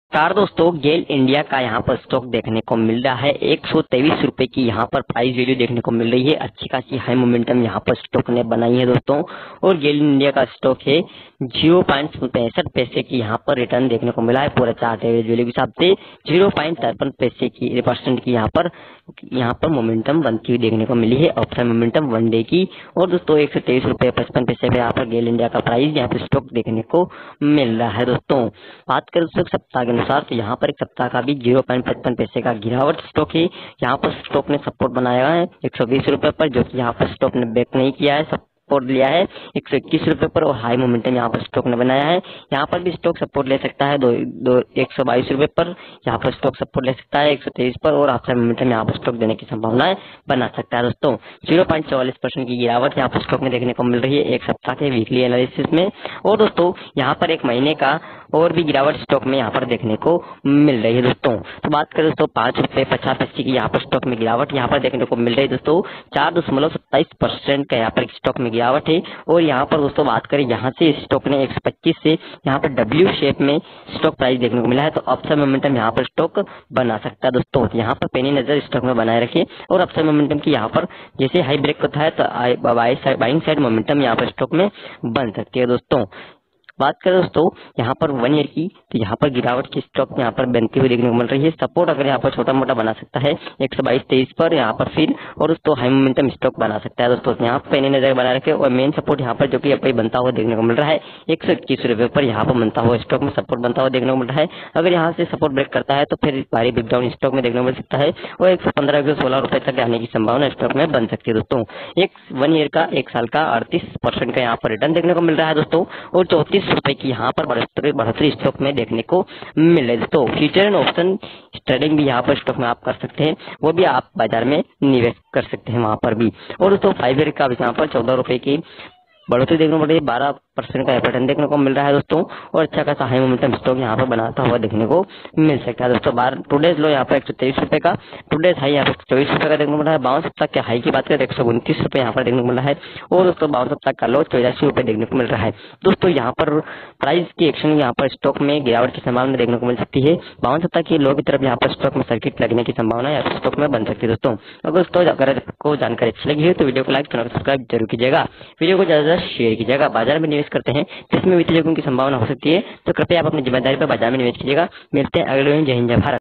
नमस्कार दोस्तों, गेल इंडिया का यहाँ पर स्टॉक देखने को मिल रहा है। 123 रुपए की यहाँ पर प्राइस वैल्यू देखने को मिल रही है। अच्छी खासी हाई मोमेंटम यहाँ पर स्टॉक ने बनाई है दोस्तों। और गेल इंडिया का स्टॉक है 0.65 पैसे की यहाँ पर रिटर्न देखने को मिला है। पूरा चार्ट एवरेज वैल्यू के हिसाब से 0.53 पैसे की परसेंट की यहाँ पर मोमेंटम बनती हुई देखने को मिली है। अपसाइड मोमेंटम वन डे की। और दोस्तों 123 रुपए 55 पैसे पे यहाँ पर गेल इंडिया का प्राइस यहाँ पर स्टॉक देखने को मिल रहा है दोस्तों। बात करें दोस्तों सप्ताह के अनुसार तो यहाँ पर एक सप्ताह का भी 0.55 पैसे का गिरावट स्टॉक है। यहाँ पर स्टॉक ने सपोर्ट बनाया है 120 रुपए पर, जो कि यहाँ पर स्टॉक ने ब्रेक नहीं किया है, सपोर्ट लिया है 121 रुपए पर। और हाई मोमेंटम यहाँ पर स्टॉक ने बनाया है। यहाँ पर भी स्टॉक सपोर्ट ले सकता है 122 रुपए पर। यहाँ पर स्टॉक सपोर्ट ले सकता है 123 पर। और अपसाइड मोमेंटम यहाँ पर स्टॉक देने की संभावनाएं बना सकता है दोस्तों। 0.44% की गिरावट यहाँ पर स्टॉक में देखने को मिल रही है एक सप्ताह के वीकली एनालिसिस में। और दोस्तों यहाँ पर एक महीने का और भी गिरावट स्टॉक में यहाँ पर देखने को मिल रही है दोस्तों। तो बात करें दोस्तों 5 रुपए 50 पैसे की यहाँ पर स्टॉक में गिरावट यहाँ पर देखने को मिल रही है दोस्तों। 4.27% का यहाँ पर स्टॉक में गिरावट है। और यहाँ पर दोस्तों बात करें यहाँ से स्टॉक ने 125 से यहाँ पर डब्ल्यू शेप में स्टॉक प्राइस देखने को मिला है। तो अपसाइड मोमेंटम यहाँ पर स्टॉक बना सकता है दोस्तों। यहाँ पर पैनी नजर स्टॉक में बनाए रखे। और अपसाइड मोमेंटम की यहाँ पर जैसे हाई ब्रेक होता है तो बाइंग साइड मोमेंटम यहाँ पर स्टॉक में बन सकती है दोस्तों। बात करें दोस्तों यहाँ पर 1 ईयर की तो यहाँ पर गिरावट की स्टॉक यहाँ पर बनती हुई देखने को मिल रही है। सपोर्ट अगर यहाँ पर छोटा मोटा बना सकता है 122-23 पर यहाँ पर फिर। और दोस्तों हाई मोमेंटम स्टॉक बना सकता है दोस्तों। यहाँ पर पैनी नजर बना रखे। और मेन सपोर्ट यहाँ पर जो कि यहाँ बनता हुआ देखने को मिल रहा है 121 रुपए पर यहाँ पर बनता हुआ स्टॉक में सपोर्ट बनता हुआ देखने को मिल रहा है। अगर यहाँ से सपोर्ट ब्रेक करता है तो फिर भारी बिग डाउन स्टॉक में देखने को मिल सकता है। और 115 116 रुपए तक आने की संभावना स्टॉक में बन सकती है दोस्तों। 1 ईयर का 1 साल का 38% का यहाँ पर रिटर्न देखने को मिल रहा है दोस्तों। और 34 रुपए की यहाँ पर बढ़ोतरी स्टॉक में देखने को मिल रही है दोस्तों। फ्यूचर एंड ऑप्शन ट्रेडिंग भी यहाँ पर स्टॉक में आप कर सकते हैं, वो भी आप बाजार में निवेश कर सकते हैं वहां पर भी। और दोस्तों 5 ईयर का यहाँ पर 14 रुपए की बढ़ोतरी देखने को मिल रही है। 12% का रिटर्न देखने को मिल रहा है दोस्तों। और अच्छा खासा हाई मोमेंटम स्टॉक यहाँ पर बनाता हुआ देखने को मिल सकता है दोस्तों। टुडेज लो यहाँ पर 123 रुपए का, टुडेज हाई यहाँ पर 124 रुपए का देखने को मिल रहा है। 52 सप्ताह के हाई की बात करें तो 129 रुपए यहाँ पर देखने को मिल रहा है। और दोस्तों 52 सप्ताह का लो 84 रुपए देखने को मिल रहा है दोस्तों। यहाँ पर प्राइस की एक्शन यहाँ पर स्टॉक में गिरावट की संभावना देखने को मिल सकती है। 52 सप्ताह की लो की तरफ यहाँ पर स्टॉक में सर्किट लगने की संभावना यहाँ पर स्टॉक में बन सकती है दोस्तों। अगर आपको जानकारी अच्छी लगी है तो वीडियो को लाइक चैनल को सब्सक्राइब जरूर कीजिएगा। वीडियो को ज्यादा शेयर कीजिएगा। बाजार में निवेश करते हैं जिसमें वित्तीय जोखिम की संभावना हो सकती है, तो कृपया आप अपनी जिम्मेदारी पर बाजार में निवेश कीजिएगा। मिलते हैं अगले दिन। जय हिंद जय भारत।